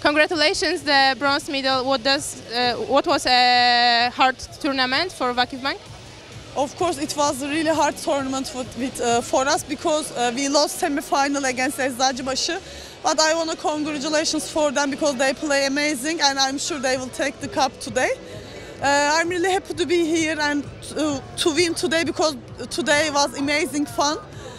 Congratulations, the bronze medal. What was a hard tournament for Vakifbank? Of course, it was a really hard tournament for us because we lost semi-final against Eczacıbaşı. But I want to congratulations for them because they play amazing and I'm sure they will take the cup today. I'm really happy to be here and to win today because today was amazing fun.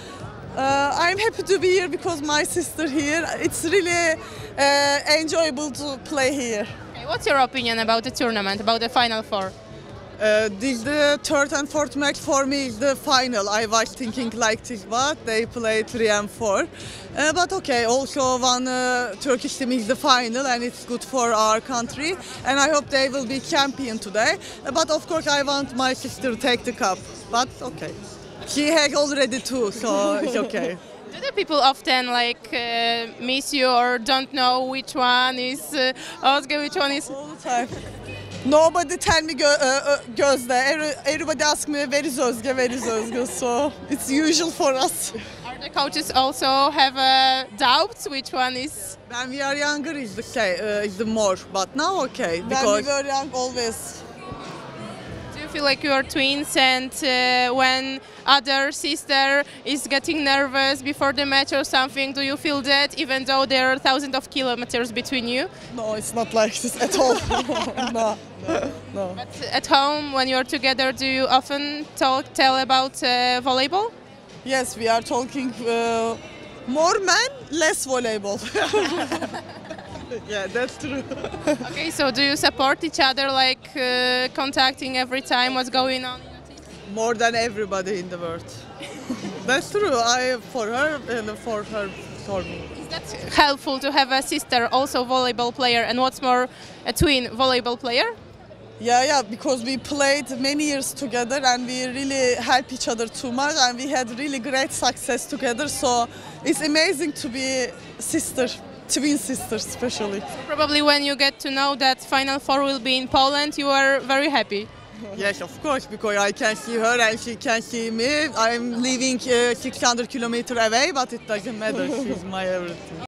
I'm happy to be here because my sister here. It's really enjoyable to play here. Okay, what's your opinion about the tournament, about the Final Four? The third and fourth match for me is the final. I was thinking like this, but they played 3 and 4. But okay, also one Turkish team is the final and it's good for our country. And I hope they will be champion today. But of course I want my sister to take the cup. But okay, she has already 2, so it's okay. Do the people often miss you or don't know which one is Özge, which one is... All the time. Nobody tell me Gözde. Everybody ask me where is Özge, where is Özge. So it's usual for us. Are the coaches also have doubts which one is? When we are younger is the more, but now okay. Because when we were young always. Do you feel like you are twins and when other sister is getting nervous before the match or something, do you feel that even though there are thousands of kilometers between you? No, it's not like this at all. No. But at home, when you're together, do you often tell about volleyball? Yes, we are talking more men, less volleyball. Yeah, that's true. Okay, so do you support each other, contacting every time what's going on in the team? More than everybody in the world. That's true. I for her and for her for me. Is that helpful to have a sister, also volleyball player, and what's more, a twin volleyball player? Yeah, because we played many years together and we really help each other too much and we had really great success together. So it's amazing to be twin sisters especially. So probably when you get to know that Final Four will be in Poland, you are very happy. Yes, of course, because I can see her and she can see me. I'm living 600 kilometers away, but it doesn't matter. She's my everything.